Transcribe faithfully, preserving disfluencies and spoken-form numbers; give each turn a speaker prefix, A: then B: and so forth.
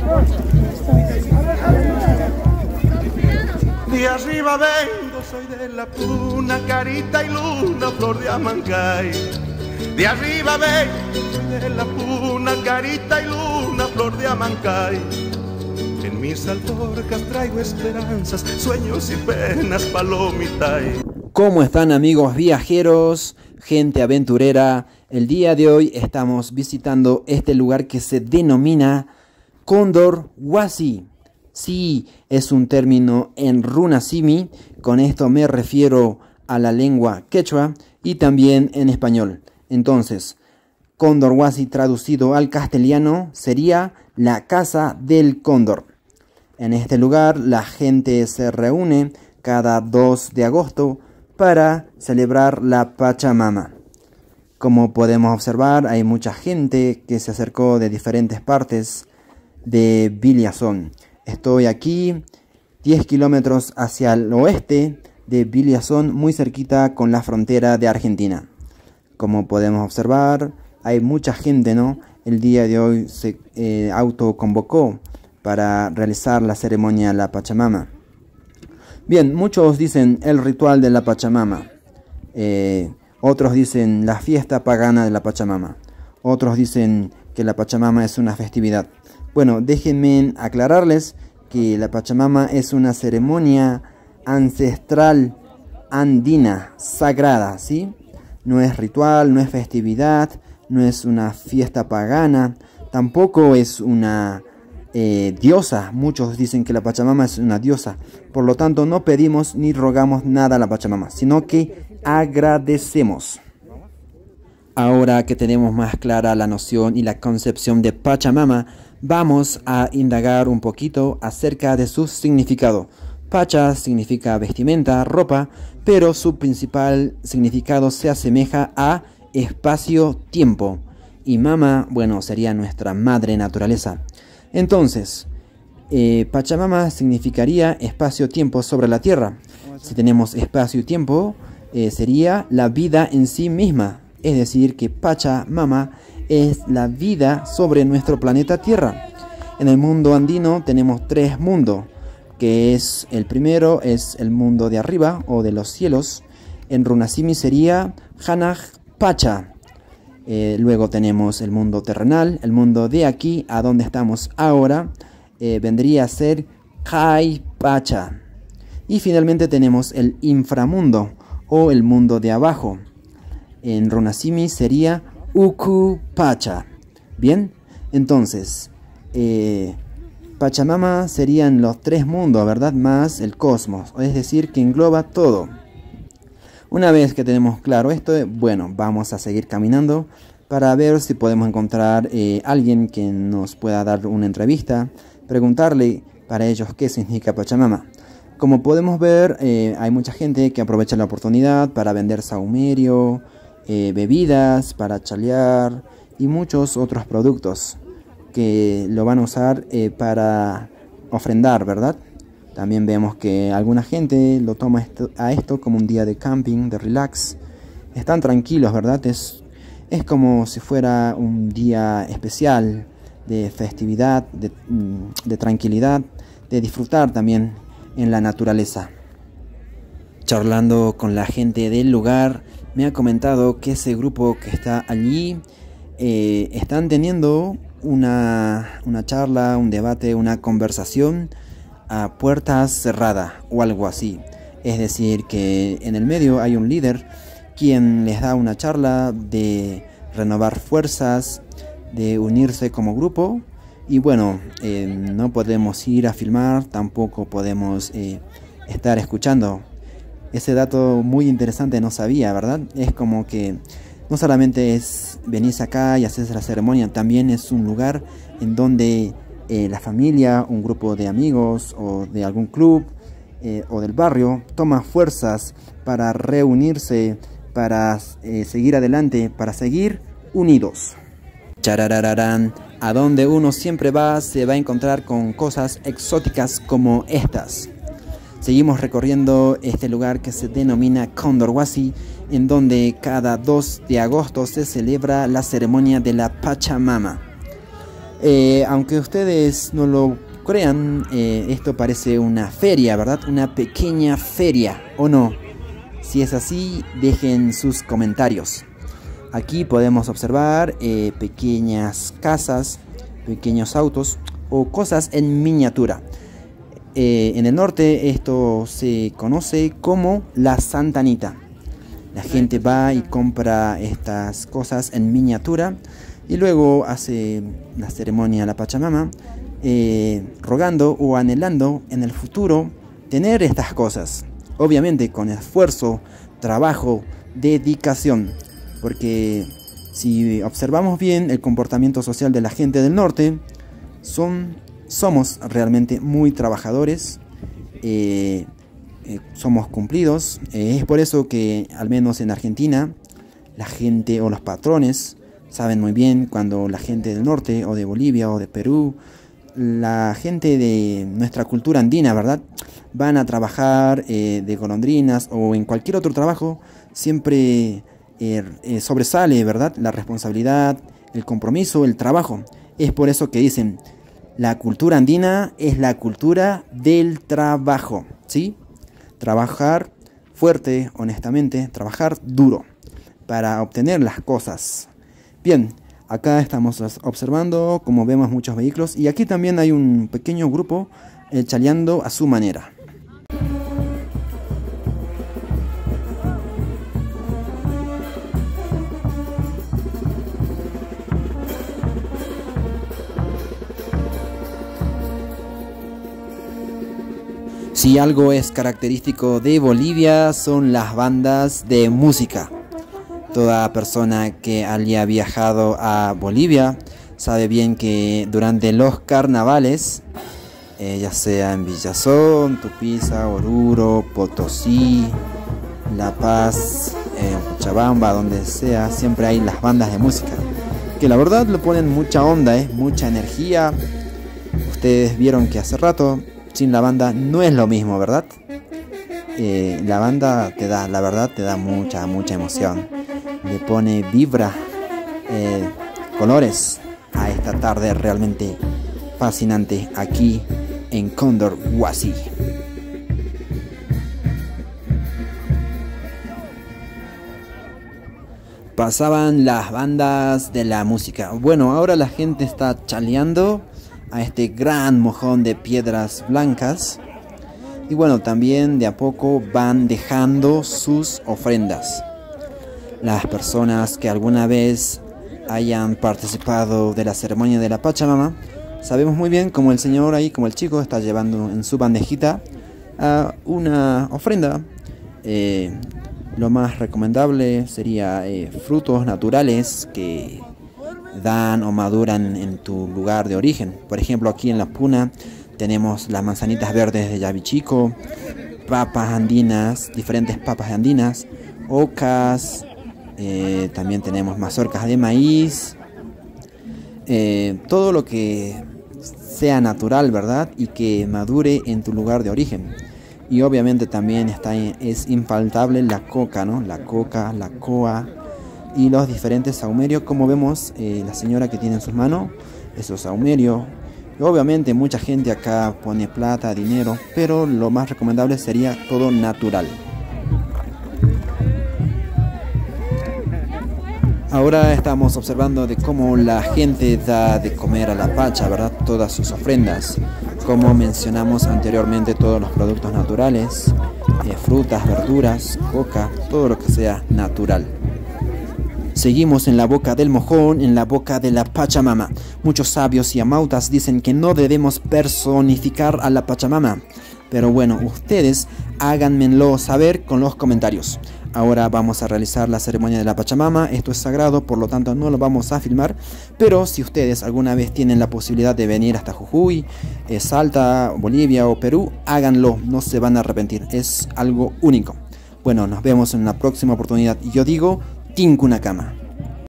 A: De arriba vengo, soy de la puna, carita y luna, flor de Amancay. De arriba vengo, soy de la puna, carita y luna, flor de Amancay. En mis alforjas traigo esperanzas, sueños y penas, palomitay.
B: ¿Cómo están, amigos viajeros, gente aventurera? El día de hoy estamos visitando este lugar que se denomina Cóndor Huasi. Sí, es un término en runasimi, con esto me refiero a la lengua quechua y también en español. Entonces, Cóndor Huasi traducido al castellano sería la casa del cóndor. En este lugar la gente se reúne cada dos de agosto para celebrar la Pachamama. Como podemos observar, hay mucha gente que se acercó de diferentes partes de Villazón. Estoy aquí diez kilómetros hacia el oeste de Villazón, muy cerquita con la frontera de Argentina. Como podemos observar, hay mucha gente, ¿no? El día de hoy se eh, autoconvocó para realizar la ceremonia de la Pachamama. Bien, muchos dicen el ritual de la Pachamama. Eh, otros dicen la fiesta pagana de la Pachamama. Otros dicen que la Pachamama es una festividad. Bueno, déjenme aclararles que la Pachamama es una ceremonia ancestral andina, sagrada, ¿sí? No es ritual, no es festividad, no es una fiesta pagana, tampoco es una eh, diosa. Muchos dicen que la Pachamama es una diosa. Por lo tanto, no pedimos ni rogamos nada a la Pachamama, sino que agradecemos. Ahora que tenemos más clara la noción y la concepción de Pachamama, vamos a indagar un poquito acerca de su significado. Pacha significa vestimenta, ropa, pero su principal significado se asemeja a espacio-tiempo. Y mama, bueno, sería nuestra madre naturaleza. Entonces, eh, Pachamama significaría espacio-tiempo sobre la tierra. Si tenemos espacio-tiempo, eh, sería la vida en sí misma. Es decir, que Pachamama es la vida sobre nuestro planeta Tierra. En el mundo andino tenemos tres mundos, que es el primero es el mundo de arriba o de los cielos. En runasimi sería Hanaj Pacha. Eh, luego tenemos el mundo terrenal, el mundo de aquí a donde estamos ahora, eh, vendría a ser Kai Pacha. Y finalmente tenemos el inframundo o el mundo de abajo. En runasimi sería Uku Pacha. Bien, entonces eh, Pachamama serían los tres mundos, ¿verdad? Más el cosmos, es decir, que engloba todo. Una vez que tenemos claro esto, bueno, vamos a seguir caminando para ver si podemos encontrar eh, alguien que nos pueda dar una entrevista, preguntarle para ellos qué significa Pachamama. Como podemos ver, eh, hay mucha gente que aprovecha la oportunidad para vender sahumerio, Eh, bebidas, para chalear y muchos otros productos que lo van a usar eh, para ofrendar, ¿verdad? También vemos que alguna gente lo toma esto, a esto como un día de camping, de relax. Están tranquilos, ¿verdad? Es, es como si fuera un día especial de festividad, de, de tranquilidad, de disfrutar también en la naturaleza. Charlando con la gente del lugar, me ha comentado que ese grupo que está allí eh, están teniendo una, una charla, un debate, una conversación a puertas cerradas o algo así. Es decir, que en el medio hay un líder quien les da una charla de renovar fuerzas, de unirse como grupo. Y bueno, eh, no podemos ir a filmar, tampoco podemos eh, estar escuchando. Ese dato muy interesante no sabía, ¿verdad? Es como que no solamente es venirse acá y hacerse la ceremonia, también es un lugar en donde eh, la familia, un grupo de amigos o de algún club eh, o del barrio toma fuerzas para reunirse, para eh, seguir adelante, para seguir unidos. Chararararán, a donde uno siempre va se va a encontrar con cosas exóticas como estas. Seguimos recorriendo este lugar que se denomina Cóndor Huasi, en donde cada dos de agosto se celebra la ceremonia de la Pachamama. Eh, aunque ustedes no lo crean, eh, esto parece una feria, ¿verdad? Una pequeña feria, ¿o no? Si es así, dejen sus comentarios. Aquí podemos observar eh, pequeñas casas, pequeños autos o cosas en miniatura. Eh, en el norte esto se conoce como la Santa Anita. La gente va y compra estas cosas en miniatura y luego hace la ceremonia a la Pachamama, eh, rogando o anhelando en el futuro tener estas cosas. Obviamente con esfuerzo, trabajo, dedicación. Porque si observamos bien el comportamiento social de la gente del norte, son, somos realmente muy trabajadores, eh, eh, somos cumplidos. Eh, es por eso que al menos en Argentina la gente o los patrones saben muy bien cuando la gente del norte o de Bolivia o de Perú, la gente de nuestra cultura andina, ¿verdad?, van a trabajar eh, de golondrinas o en cualquier otro trabajo, siempre Eh, eh, sobresale, ¿verdad?, la responsabilidad, el compromiso, el trabajo. Es por eso que dicen, la cultura andina es la cultura del trabajo, ¿sí? Trabajar fuerte, honestamente, trabajar duro para obtener las cosas. Bien, acá estamos observando, como vemos, muchos vehículos y aquí también hay un pequeño grupo eh, chaleando a su manera. Si algo es característico de Bolivia son las bandas de música. Toda persona que haya viajado a Bolivia sabe bien que durante los carnavales, eh, ya sea en Villazón, Tupiza, Oruro, Potosí, La Paz, eh, Cochabamba, donde sea, siempre hay las bandas de música. Que la verdad le ponen mucha onda, eh, mucha energía. Ustedes vieron que hace rato sin la banda no es lo mismo, ¿verdad? Eh, la banda te da, la verdad, te da mucha, mucha emoción. Le pone vibra, eh, colores a esta tarde realmente fascinante aquí en Cóndor Huasi. Pasaban las bandas de la música. Bueno, ahora la gente está chaleando a este gran mojón de piedras blancas y bueno, también de a poco van dejando sus ofrendas. Las personas que alguna vez hayan participado de la ceremonia de la Pachamama, sabemos muy bien como el señor ahí, como el chico está llevando en su bandejita a una ofrenda. Eh, lo más recomendable sería eh, frutos naturales que dan o maduran en tu lugar de origen. Por ejemplo, aquí en La Puna tenemos las manzanitas verdes de Yavichico, papas andinas, diferentes papas andinas, ocas, eh, también tenemos mazorcas de maíz, eh, todo lo que sea natural, ¿verdad?, y que madure en tu lugar de origen. Y obviamente también está, es infaltable la coca, ¿no? La coca, la coa y los diferentes saumerios, como vemos eh, la señora que tiene en sus manos esos saumerios. Y obviamente mucha gente acá pone plata, dinero, pero lo más recomendable sería todo natural. Ahora estamos observando de cómo la gente da de comer a la Pacha, ¿verdad?, todas sus ofrendas. Como mencionamos anteriormente, todos los productos naturales, eh, frutas, verduras, coca, todo lo que sea natural. Seguimos en la boca del mojón, en la boca de la Pachamama. Muchos sabios y amautas dicen que no debemos personificar a la Pachamama. Pero bueno, ustedes háganmelo saber con los comentarios. Ahora vamos a realizar la ceremonia de la Pachamama. Esto es sagrado, por lo tanto no lo vamos a filmar. Pero si ustedes alguna vez tienen la posibilidad de venir hasta Jujuy, eh, Salta, Bolivia o Perú, háganlo, no se van a arrepentir. Es algo único. Bueno, nos vemos en la próxima oportunidad. Y yo digo, Tinkunakama.